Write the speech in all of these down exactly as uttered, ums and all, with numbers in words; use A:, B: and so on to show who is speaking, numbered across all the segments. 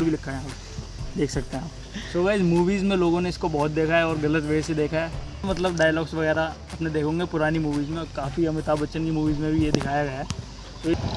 A: भी लिखा है, यहाँ देख सकते हैं आप। सो गाइस मूवीज़ में लोगों ने इसको बहुत देखा है और गलत वे से देखा है, मतलब डायलॉग्स वगैरह अपने देखोगे पुरानी मूवीज़ में, काफ़ी अमिताभ बच्चन की मूवीज़ में भी ये दिखाया गया है। तो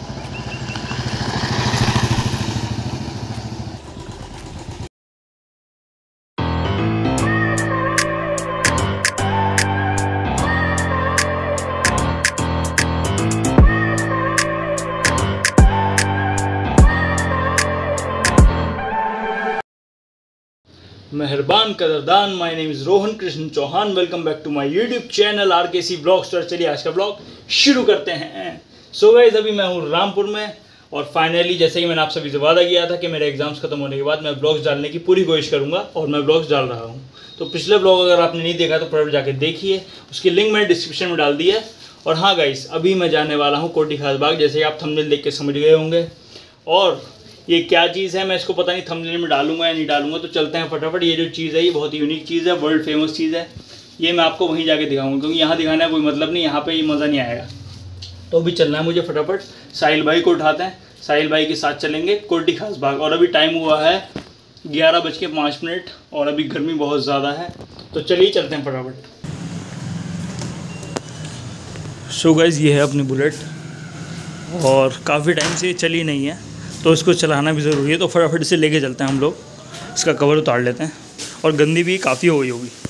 A: मेहरबान कदरदान, my name is Rohan Krishna Chauhan, welcome back to my YouTube channel R K C blogs. तो चलिए आज का ब्लॉग शुरू करते हैं। सो गाइस अभी मैं हूँ रामपुर में और फाइनली जैसे कि मैंने आप सभी से वादा किया था कि मेरे एग्जाम्स खत्म होने के बाद मैं ब्लॉग्स डालने की पूरी कोशिश करूँगा और मैं ब्लॉग्स डाल रहा हूँ। तो पिछले ब्लॉग अगर आपने नहीं देखा तो फटाफट जाके देखिए, उसकी लिंक मैंने डिस्क्रिप्शन में डाल दी है। और हाँ गाइस अभी मैं जाने वाला हूँ कोठी खास बाग, जैसे आप थंबनेल देख के समझ गए होंगे। और ये क्या चीज़ है मैं इसको पता नहीं थंबनेल में डालूंगा या नहीं डालूंगा, तो चलते हैं फटाफट। ये जो चीज़ है ये बहुत ही यूनिक चीज़ है, वर्ल्ड फेमस चीज़ है। ये मैं आपको वहीं जाके दिखाऊंगा, क्योंकि यहाँ दिखाने का कोई मतलब नहीं, यहाँ पे ये मज़ा नहीं आएगा। तो अभी चलना है मुझे फटाफट, साहिल भाई को उठाते हैं, साहिल भाई के साथ चलेंगे कोठी खास बाग। और अभी टाइम हुआ है ग्यारह बज के पाँच मिनट और अभी गर्मी बहुत ज़्यादा है, तो चलिए चलते हैं फटाफट। सो गाइस ये है अपनी बुलेट और काफ़ी टाइम से चली नहीं है, तो इसको चलाना भी ज़रूरी है। तो फटाफट इसे लेके चलते हैं हम लोग, इसका कवर उतार लेते हैं। और गंदी भी काफ़ी हो गई होगी।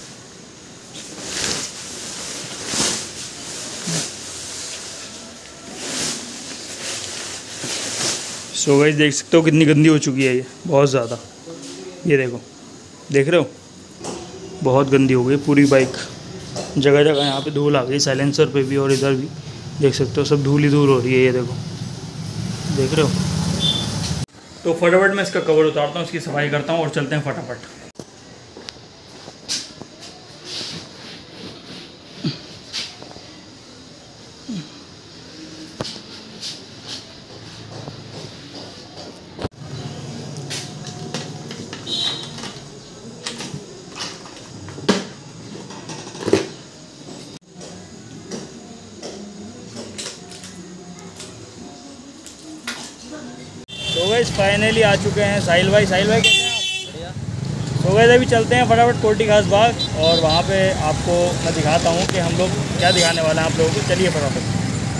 A: सो गाइस देख सकते हो कितनी गंदी हो चुकी है ये, बहुत ज़्यादा। ये देखो, देख रहे हो, बहुत गंदी हो गई पूरी बाइक। जगह जगह यहाँ पे धूल आ गई, साइलेंसर पे भी और इधर भी देख सकते हो, सब धूल ही धूल हो रही है। ये देखो, देख रहे हो। तो फटाफट मैं इसका कवर उतारता हूँ, इसकी सफाई करता हूँ और चलते हैं फटाफट। तो गाइस फाइनली आ चुके हैं साहिल भाई। साहिल भाई कैसे हैं आप? बढ़िया। तो गाइस अभी चलते हैं फटाफट कोठी खास बाग और वहाँ पे आपको मैं दिखाता हूँ कि हम लोग क्या दिखाने वाले हैं आप लोगों को। चलिए फटाफट।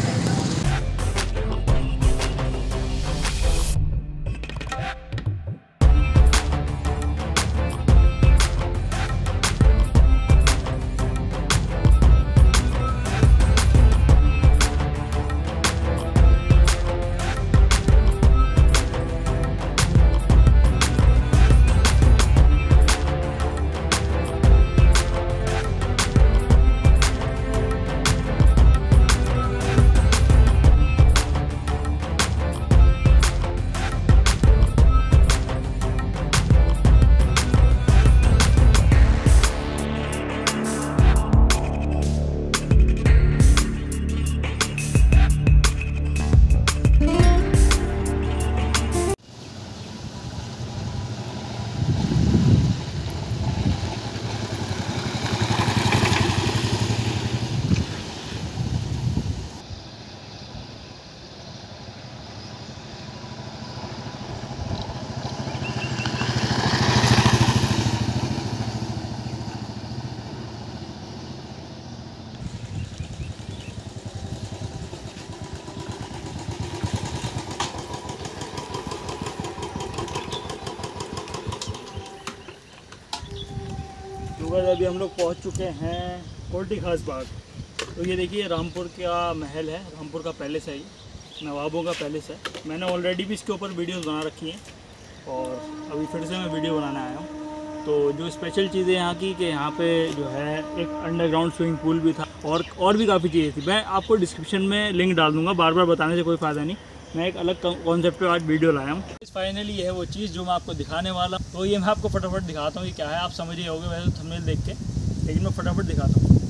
A: अभी हम लोग पहुंच चुके हैं कोठी खास बाग। तो ये देखिए रामपुर का महल है, रामपुर का पैलेस है, ये नवाबों का पैलेस है। मैंने ऑलरेडी भी इसके ऊपर वीडियोस बना रखी हैं और अभी फिर से मैं वीडियो बनाने आया हूँ। तो जो स्पेशल चीज़ें यहाँ की कि यहाँ पे जो है एक अंडरग्राउंड स्विमिंग पूल भी था और और भी काफ़ी चीज़ें थी। मैं आपको डिस्क्रिप्शन में लिंक डाल दूँगा, बार बार बताने से कोई फ़ायदा नहीं। मैं एक अलग कॉन्सेप्ट पे आज वीडियो लाया हूँ। फाइनली ये है वो चीज़ जो मैं आपको दिखाने वाला हूँ। तो ये मैं आपको फटाफट दिखाता हूँ कि क्या है। आप समझ ही होगे वैसे थंबनेल देख के, लेकिन मैं फटाफट दिखाता हूँ।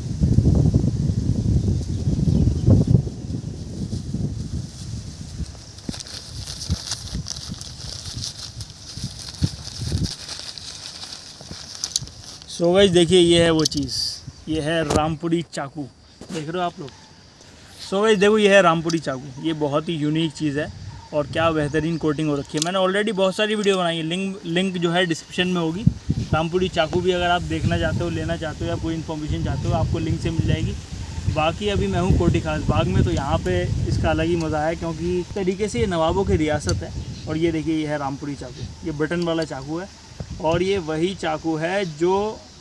A: सो गाइस देखिए ये है वो चीज़, ये है रामपुरी चाकू, देख रहे हो आप लोग। सो गाइस देखो ये है रामपुरी चाकू, ये बहुत ही यूनिक चीज़ है और क्या बेहतरीन कोटिंग हो रखी है। मैंने ऑलरेडी बहुत सारी वीडियो बनाई है, लिंक लिंक जो है डिस्क्रिप्शन में होगी। रामपुरी चाकू भी अगर आप देखना चाहते हो, लेना चाहते हो या कोई इन्फॉर्मेशन चाहते हो, आपको लिंक से मिल जाएगी। बाकी अभी मैं हूँ कोठी खास बाग में, तो यहाँ पे इसका अलग ही मज़ा है क्योंकि इस तरीके से ये नवाबों की रियासत है। और ये देखिए, ये है रामपुरी चाकू, ये बटन वाला चाकू है। और ये वही चाकू है जो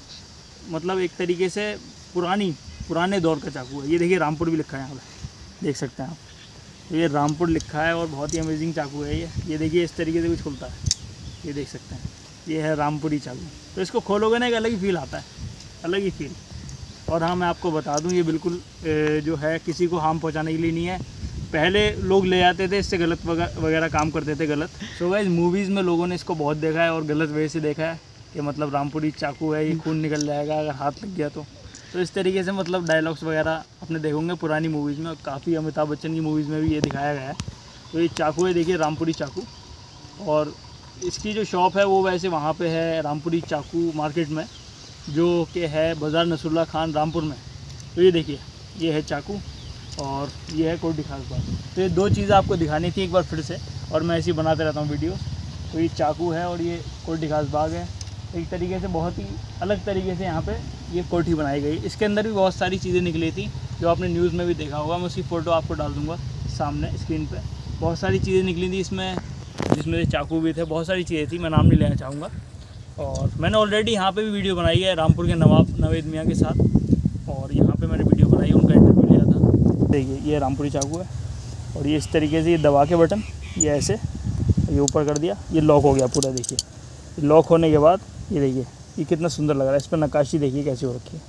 A: मतलब एक तरीके से पुरानी पुराने दौर का चाकू है। ये देखिए रामपुर भी लिखा है यहाँ पर, देख सकते हैं आप, तो ये रामपुर लिखा है और बहुत ही अमेजिंग चाकू है ये। ये देखिए इस तरीके से कुछ खुलता है, ये देख सकते हैं, ये है रामपुरी चाकू। तो इसको खोलोगे ना, एक अलग ही फील आता है, अलग ही फील। और हाँ, मैं आपको बता दूं, ये बिल्कुल जो है किसी को हार्म पहुंचाने के लिए नहीं है। पहले लोग ले आते थे, इससे गलत वगैरह काम करते थे, गलत। सो गाइस, मूवीज़ में लोगों ने इसको बहुत देखा है और गलत वे से देखा है कि मतलब रामपुरी चाकू है, ये खून निकल जाएगा अगर हाथ लग गया तो। तो इस तरीके से मतलब डायलॉग्स वगैरह अपने देखोगे पुरानी मूवीज़ में, काफ़ी अमिताभ बच्चन की मूवीज़ में भी ये दिखाया गया है। तो ये चाकू है, देखिए रामपुरी चाकू। और इसकी जो शॉप है वो वैसे वहाँ पे है रामपुरी चाकू मार्केट में, जो कि है बाज़ार नसरुल्लाह खान रामपुर में। तो ये देखिए, ये है चाकू और ये है कोठी खास बाग। तो ये दो चीज़ें आपको दिखानी थी एक बार फिर से, और मैं ऐसे ही बनाते रहता हूँ वीडियोस। तो ये चाकू है और ये कोठी खास बाग है। एक तरीके से बहुत ही अलग तरीके से यहाँ पे ये कोठी बनाई गई। इसके अंदर भी बहुत सारी चीज़ें निकली थी जो आपने न्यूज़ में भी देखा होगा। मैं उसकी फ़ोटो आपको डाल दूँगा सामने स्क्रीन पे। बहुत सारी चीज़ें निकली थी इसमें, जिसमें से चाकू भी थे, बहुत सारी चीज़ें थी, मैं नाम नहीं लेना चाहूँगा। और मैंने ऑलरेडी यहाँ पे भी वीडियो बनाई है रामपुर के नवाब नवेद मियाँ के साथ, और यहाँ पे मैंने वीडियो बनाई, उनका इंटरव्यू लिया था। देखिए, ये रामपुरी चाकू है और ये इस तरीके से, ये दबा के बटन, ये ऐसे ये ऊपर कर दिया, ये लॉक हो गया पूरा। देखिए लॉक होने के बाद ये देखिए, ये कितना सुंदर लग रहा है। इस पर नक्काशी देखिए कैसी हो रखी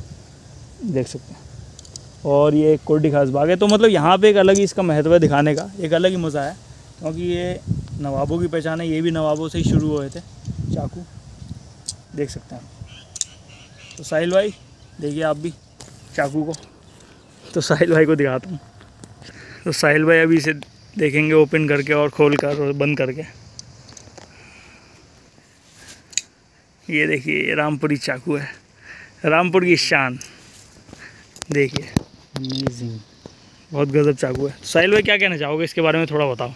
A: है, देख सकते हैं। और ये एक कोठी खास बाग है। तो मतलब यहाँ पे एक अलग ही इसका महत्व है दिखाने का, एक अलग ही मज़ा है क्योंकि ये नवाबों की पहचान है। ये भी नवाबों से ही शुरू हुए थे चाकू, देख सकते हैं। तो साहिल भाई देखिए आप भी चाकू को, तो साहिल भाई को दिखाता हूँ। तो साहिल भाई अभी इसे देखेंगे ओपन करके और खोल कर और बंद करके। ये देखिए, ये रामपुरी चाकू है, रामपुर की शान। देखिए अमेजिंग, बहुत गजब चाकू है। तो साहिल भाई क्या कहना चाहोगे इसके बारे में, थोड़ा बताओ।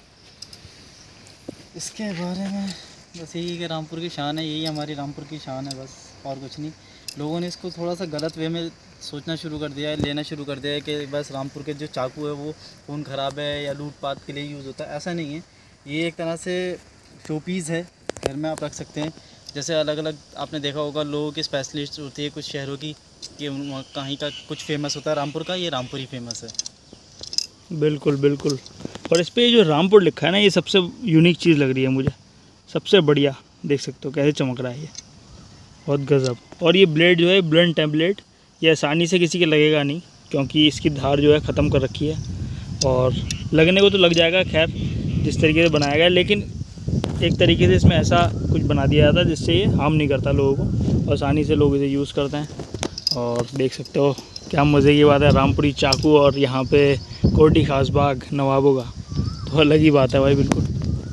B: इसके बारे में बस यही कि रामपुर की शान है, यही हमारी रामपुर की शान है, बस और कुछ नहीं। लोगों ने इसको थोड़ा सा गलत वे में सोचना शुरू कर दिया है, लेना शुरू कर दिया है कि बस रामपुर के जो चाकू है वो खून ख़राब है या लूटपाट के लिए यूज़ होता है। ऐसा नहीं है, ये एक तरह से शोपीस है, घर में आप रख सकते हैं। जैसे अलग अलग आपने देखा होगा, लोगों की स्पेशलिस्ट होती है कुछ शहरों की, कि कहीं का कुछ फेमस होता है, रामपुर का, ये रामपुर ही फेमस है।
A: बिल्कुल बिल्कुल। और इस पर जो रामपुर लिखा है ना, ये सबसे यूनिक चीज़ लग रही है मुझे, सबसे बढ़िया। देख सकते हो कैसे चमक रहा है ये, बहुत गज़ब। और ये ब्लेड जो है ब्लंट है ब्लेड, ये आसानी से किसी के लगेगा नहीं क्योंकि इसकी धार जो है ख़त्म कर रखी है। और लगने को तो लग जाएगा खैर, जिस तरीके से बनाया गया है, लेकिन एक तरीके से इसमें ऐसा कुछ बना दिया जाता है जिससे ये हार्म नहीं करता लोगों को, आसानी से लोग इसे यूज़ करते हैं। और देख सकते हो क्या मज़े की बात है, रामपुरी चाकू और यहाँ पे कोठी खास बाग नवाबों का, तो अलग ही बात है भाई, बिल्कुल।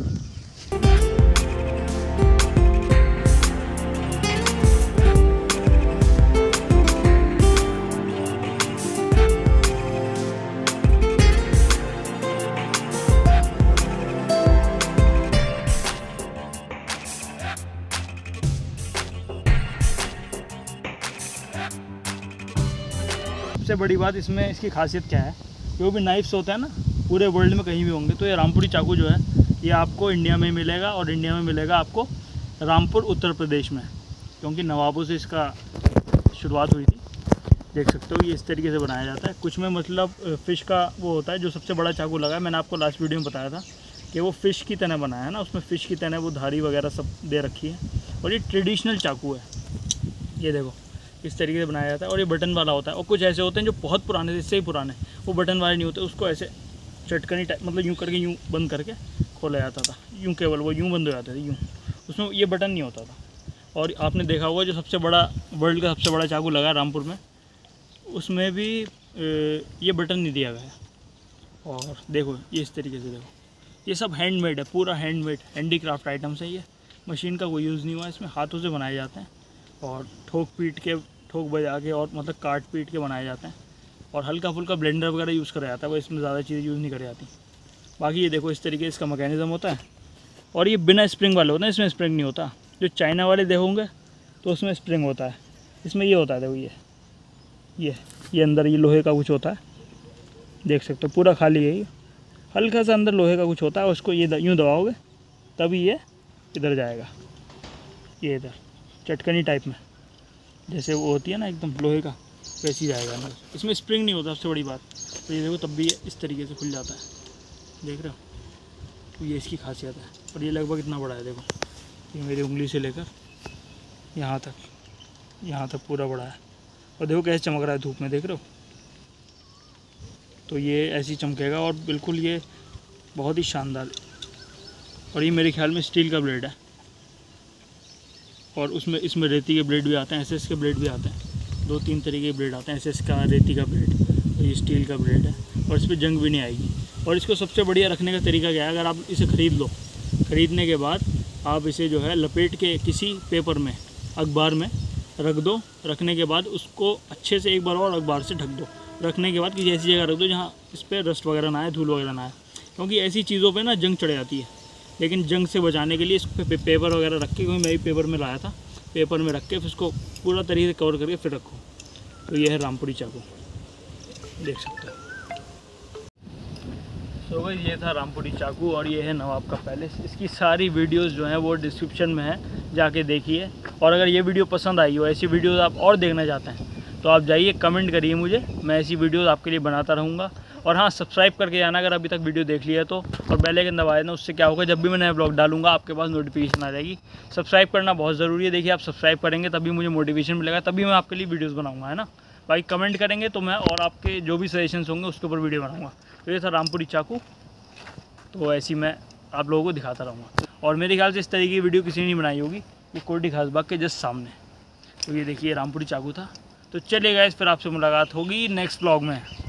A: सबसे बड़ी बात इसमें इसकी खासियत क्या है, जो भी नाइफ्स होते हैं ना पूरे वर्ल्ड में कहीं भी होंगे, तो ये रामपुरी चाकू जो है ये आपको इंडिया में मिलेगा, और इंडिया में मिलेगा आपको रामपुर उत्तर प्रदेश में, क्योंकि नवाबों से इसका शुरुआत हुई थी। देख सकते हो ये इस तरीके से बनाया जाता है। कुछ में मतलब फ़िश का वो होता है, जो सबसे बड़ा चाकू लगा है, मैंने आपको लास्ट वीडियो में बताया था कि वो फ़िश की तरह बनाया है ना, उसमें फ़िश की तरह वो धारी वगैरह सब दे रखी है। और ये ट्रेडिशनल चाकू है, ये देखो इस तरीके से बनाया जाता है। और ये बटन वाला होता है, और कुछ ऐसे होते हैं जो बहुत पुराने, इससे ही पुराने, वो बटन वाले नहीं होते, उसको ऐसे चटकनी टाइप मतलब यूँ करके यूँ बंद करके खोला जाता था, यूँ केवल वो यूँ बंद हो जाते थे यूँ, उसमें ये बटन नहीं होता था। और आपने देखा होगा जो सबसे बड़ा वर्ल्ड का सबसे बड़ा चाकू लगा है रामपुर में, उसमें भी ये बटन नहीं दिया गया है। और देखो ये इस तरीके से, देखो ये सब हैंडमेड है, पूरा हैंडमेड हैंडीक्राफ्ट आइटम्स है ये, मशीन का कोई यूज़ नहीं हुआ, इसमें हाथों से बनाए जाते हैं और ठोक पीट के ठोक बजा के और मतलब काट पीट के बनाए जाते हैं। और हल्का फुल्का ब्लेंडर वगैरह यूज़ करा जाता है, वो इसमें ज़्यादा चीज़ें यूज़ नहीं करी जाती। बाकी ये देखो इस तरीके से इसका मैकेनिज़्म होता है, और ये बिना स्प्रिंग वाले होते हैं, इसमें स्प्रिंग नहीं होता। जो चाइना वाले देखोगे तो उसमें स्प्रिंग होता है, इसमें ये होता है। देखो ये ये ये अंदर ये लोहे का कुछ होता है, देख सकते हो पूरा खाली है ये, हल्का सा अंदर लोहे का कुछ होता है। उसको ये यूँ दबाओगे तभी ये इधर जाएगा, ये इधर चटकनी टाइप में जैसे वो होती है ना एकदम लोहे का, वैसी जाएगा अंदर। इसमें स्प्रिंग नहीं होता सबसे बड़ी बात। तो ये देखो तब भी ये इस तरीके से खुल जाता है, देख रहे हो। तो ये इसकी खासियत है। और ये लगभग इतना बड़ा है, देखो ये मेरी उंगली से लेकर यहाँ तक, यहाँ तक पूरा बड़ा है। और देखो कैसे चमक रहा है धूप में, देख रहे हो। तो ये ऐसे ही चमकेगा और बिल्कुल ये बहुत ही शानदार। और ये मेरे ख्याल में स्टील का ब्लेड है, और उसमें इसमें रेती के ब्लेड भी आते हैं, एसएस के ब्लेड भी आते हैं। दो तीन तरीके के ब्लेड आते हैं, एसएस का, रेती का ब्लेड, और ये स्टील का ब्लेड है। और इस पर जंग भी नहीं आएगी। और इसको सबसे बढ़िया रखने का तरीका क्या है, अगर आप इसे ख़रीद लो, ख़रीदने के बाद आप इसे जो है लपेट के किसी पेपर में, अखबार में रख दो। रखने के बाद उसको अच्छे से एक बार और अखबार से ढक दो। रखने के बाद किसी ऐसी जगह रख दो जहाँ इस पर रस्ट वगैरह ना आए, धूल वगैरह ना आए, क्योंकि ऐसी चीज़ों पे ना जंग चढ़ जाती है। लेकिन जंग से बचाने के लिए इस पे पेपर वगैरह रख के, क्योंकि मैं भी पेपर में लाया था, पेपर में रख के फिर उसको पूरा तरीके से कवर करके फिर रखो। तो ये है रामपुरी चाकू, देख सकते हो। सो भाई ये था रामपुरी चाकू, और ये है नवाब का पैलेस। इसकी सारी वीडियोस जो हैं वो डिस्क्रिप्शन में है, जाके देखिए। और अगर ये वीडियो पसंद आई हो, ऐसी वीडियोस आप और देखना चाहते हैं, तो आप जाइए कमेंट करिए मुझे, मैं ऐसी वीडियोस आपके लिए बनाता रहूँगा। और हाँ, सब्सक्राइब करके जाना अगर अभी तक वीडियो देख लिया तो, और बेल आइकन दबा देना। उससे क्या होगा, जब भी मैं नया ब्लॉग डालूंगा आपके पास नोटिफिकेशन आ जाएगी। सब्सक्राइब करना बहुत ज़रूरी है। देखिए आप सब्सक्राइब करेंगे तभी मुझे मोटिवेशन मिलेगा, तभी मैं आपके लिए वीडियोज़ बनाऊँगा, है ना भाई। कमेंट करेंगे तो मैं और आपके जो भी सजेशंस होंगे उसके ऊपर वीडियो बनाऊँगा। तो ये था रामपुरी चाकू, तो ऐसी मैं आप लोगों को दिखाता रहूँगा। और मेरे ख्याल से इस तरीके की वीडियो किसी ने नहीं बनाई होगी। ये कोटी खास बाग के जस्ट सामने, तो ये देखिए रामपुरी चाकू था। तो चलिए गाइस, फिर आपसे मुलाकात होगी नेक्स्ट ब्लॉग में।